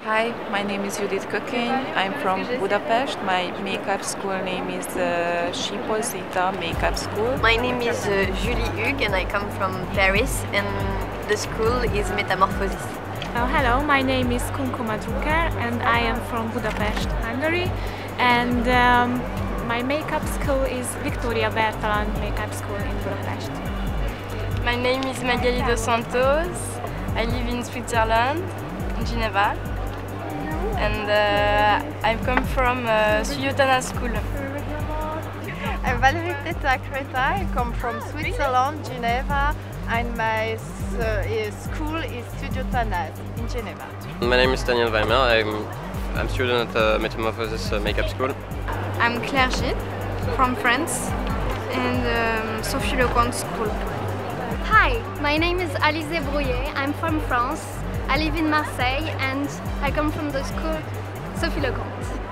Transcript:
Hi, my name is Judith Kökény. I'm from Budapest. My makeup school name is Sipol-Zita Makeup School. My name is Julie Hugues and I come from Paris and the school is Metamorphosis. Hello, my name is Kunkuma Drucker and I am from Budapest, Hungary, and my makeup school is Victoria Bertalan Makeup School in Budapest. My name is Magali dos Santos. I live in Switzerland, in Geneva, and I come from Suyotana School. I'm Valérie Creta. I come from Switzerland, Geneva, and my school is Studio Tanaz in Geneva. My name is Daniel Weimer. I'm a student at Metamorphosis Makeup School. I'm Claire Gilles from France and Sophie Leconte School. Hi, my name is Alizé Brouillet. I'm from France. I live in Marseille and I come from the school Sophie Leconte.